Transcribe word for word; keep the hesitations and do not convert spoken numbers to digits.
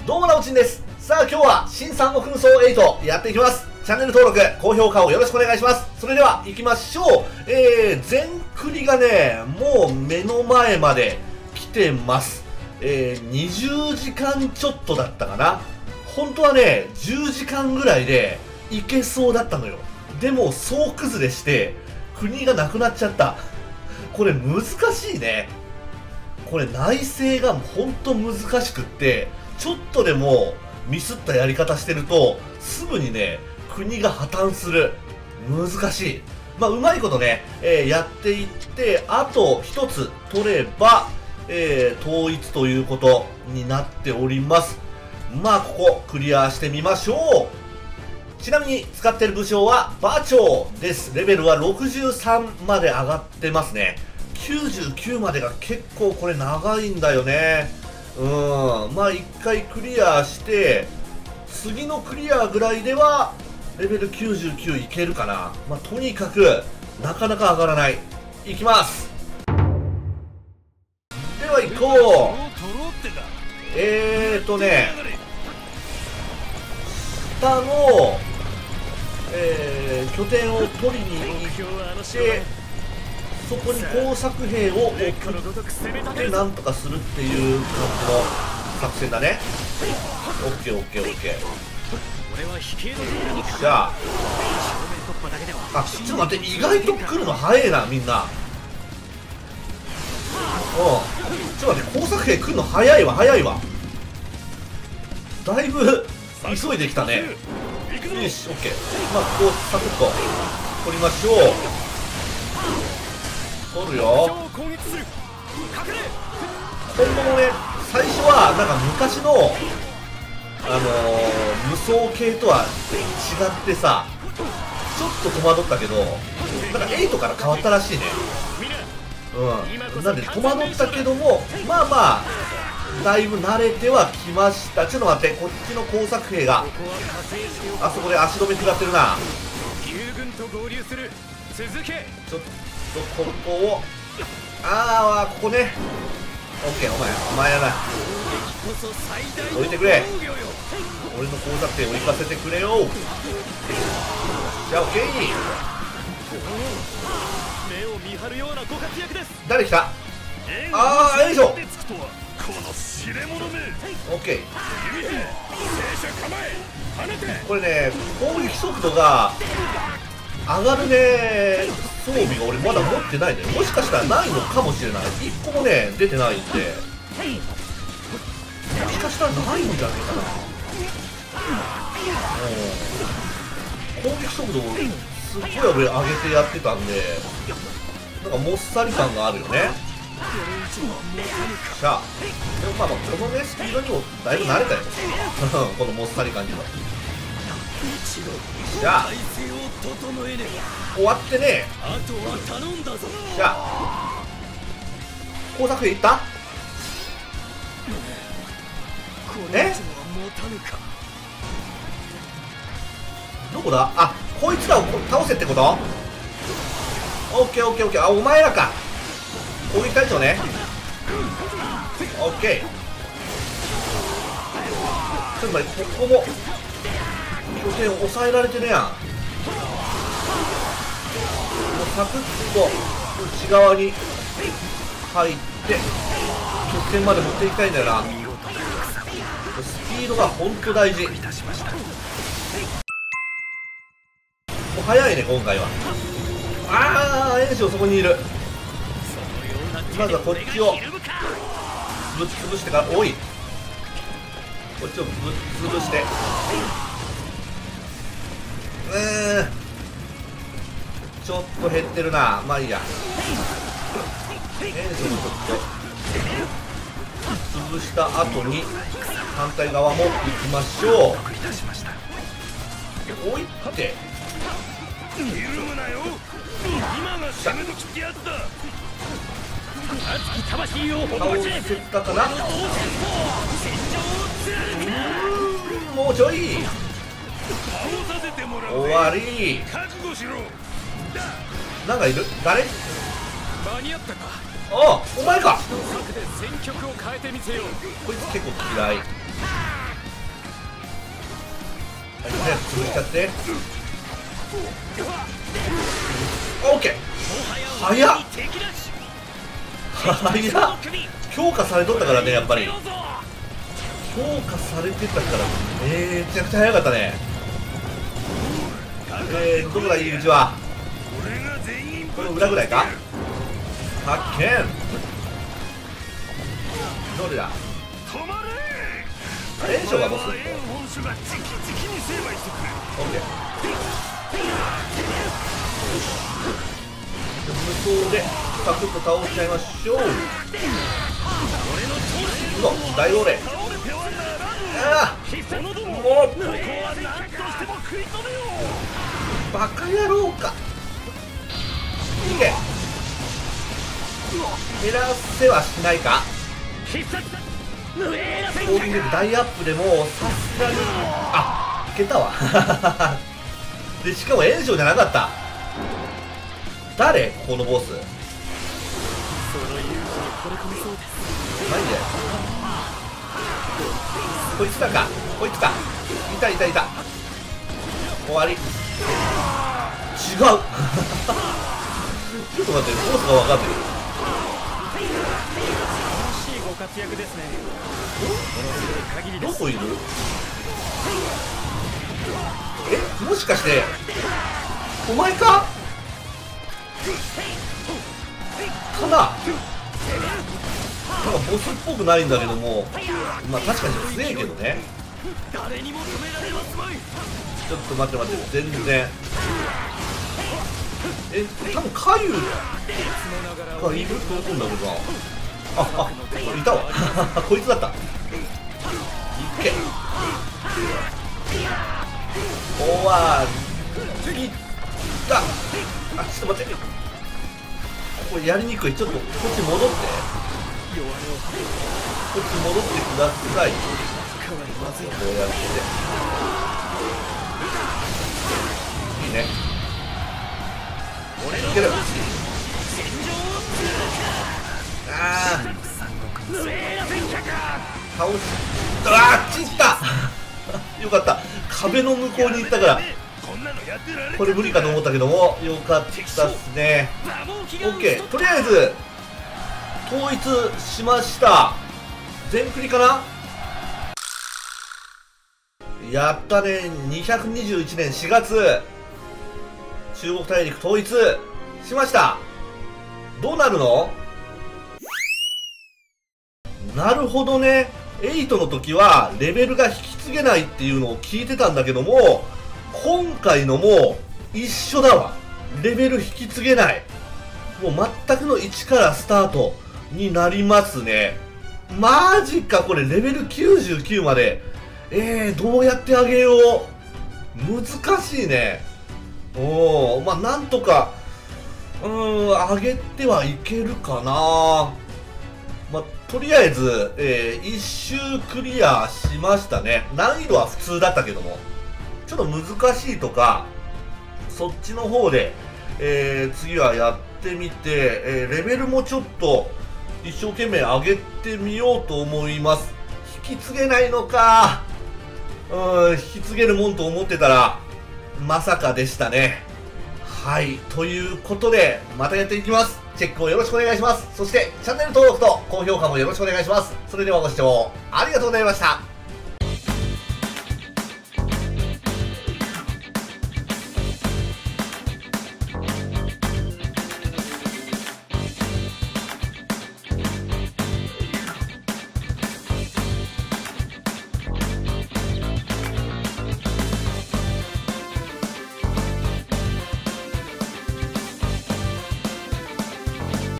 どうもなおちんです。さあ今日は新三国無双エイトやっていきます。チャンネル登録、高評価をよろしくお願いします。それでは行きましょう。えー、全クリがね、もう目の前まで来てます。えー、にじゅうじかんちょっとだったかな。本当はね、じゅうじかんぐらいでいけそうだったのよ。でも総崩れして国がなくなっちゃった。これ難しいね。これ内政が本当難しくって、ちょっとでもミスったやり方してるとすぐにね国が破綻する。難しい。まあうまいことね、えー、やっていって、あと一つ取れば、えー、統一ということになっております。まあここクリアしてみましょう。ちなみに使っている武将は馬長です。レベルはろくじゅうさんまで上がってますね。きゅうじゅうきゅうまでが結構これ長いんだよね。うん、まあ一回クリアして次のクリアぐらいではレベルきゅうじゅうきゅういけるかな。まあとにかくなかなか上がらない。いきます。では行こう。えーとね下の、えー、拠点を取りに行ってそこに工作兵を送ってなんとかするっていう感じの作戦だね。オッケーオッケーオッケー。じゃああちょっと待って、意外と来るの早いなみんな。うんちょっと待って、工作兵来るの早いわ早いわ。だいぶ急いできたね。よしオッケー。まあここサクッと取りましょう。取るよ。今後もね最初はなんか昔のあのー、無双系とは違ってさ、ちょっと戸惑ったけどなんかエイトから変わったらしいね。うんなんで戸惑ったけども、まあまあだいぶ慣れてはきました。ちょっと待って、こっちの工作兵があそこで足止め食らってるな。ちょっとここをああここね。オッケー。お前お前やな、置いてくれ。俺の工作兵を行かせてくれよ。じゃあオッケー。誰来た。ああよいしょ。オッケー。これね攻撃速度が上がるね。装備が俺まだ持ってないね。もしかしたらないのかもしれない。いっこもね出てないんで、もしかしたらないんじゃねえかな。攻撃速度をすっごい俺上げてやってたんで、なんかもっさり感があるよね。しゃあでもまあまあこのねスピードにもだいぶ慣れたよこのもっさり感じは。じゃあ終わってね。じゃあ工作兵いった。えどこだ。あこいつらを倒せってこと。オッケーオッケーオッケー。あお前らか。攻撃隊長ね。オッケー。ちょっと待って、ここも拠点を抑えられてるやん。もうサクッと内側に入って拠点まで持っていきたいんだよな。スピードが本当大事。もう早いね今回は。ああエンションそこにいる。まずはこっちをぶっ潰してから、おいこっちをぶっ潰して、うーんちょっと減ってるな。まあいいや。エンションをちょっと潰した後に反対側も行きましょう。おいって倒せたかな。もうちょい。終わり。なんかいる。誰。ああお前か。こいつ結構嫌い。 早く潰しちゃって。オッケー。早っ早っ。強化されとったからね、やっぱり強化されてたからめちゃくちゃ早かったね。えー、どこだ入り口は。この裏ぐらいか。発見。どれだ。炎症がボス。オッケー。無双でサクッと倒しちゃいましょう。うわ、大号令。ああ、もうバカ野郎か。いけ。減らせはしないか。攻撃力大アップでもさすがにあいけたわでしかも炎症じゃなかった。誰このボス。マジでこいつだか。こいつか。いたいたいた。終わり。違うちょっと待って、ボスが分かってる。活躍ですね。どこいる。え、もしかしてお前かかな。なんかボスっぽくないんだけども、まあ確かに強いけどね。ちょっと待って待って、全然え、多分カユがいると思うんだけどな。あ、あ、いたわこいつだった。いけ。おわー、いった。あ、ちょっと待って、これやりにくい。ちょっとこっち戻って、こっち戻ってください。こうやっていいね。いける。ああ倒し、ああ、ちったよかった。壁の向こうに行ったからこれ無理かと思ったけども、よかったっすね。オッケー。とりあえず統一しました。全クリかな。やったね。にひゃくにじゅういちねんしがつ中国大陸統一しました。どうなるの。なるほどね。はちの時はレベルが引き継げないっていうのを聞いてたんだけども、今回のも一緒だわ。レベル引き継げない。もう全くのいちからスタートになりますね。マジか。これレベルきゅうじゅうきゅうまで。えー、どうやってあげよう。難しいね。おー、まあなんとかうーん上げてはいけるかな。まあ、とりあえず、えー、いっ周クリアしましたね。難易度は普通だったけども、ちょっと難しいとかそっちの方で、えー、次はやってみて、えー、レベルもちょっと一生懸命上げてみようと思います。引き継げないのか。うーん、引き継げるもんと思ってたらまさかでしたね。はい、ということでまたやっていきます。チェックをよろしくお願いします。そしてチャンネル登録と高評価もよろしくお願いします。それではご視聴ありがとうございました。